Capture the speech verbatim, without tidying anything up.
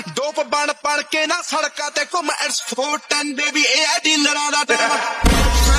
dope ਬਣ ਪੜ ਕੇ ਨਾ ਸੜਕਾਂ ਤੇ ਘੁੰਮ ਇਟਸ ਫੋਰ ਟੈਨ ਬੇਬੀ ਇਹ ਆ ਡੀਲਰਾਂ ਦਾ ਟਾਈਮ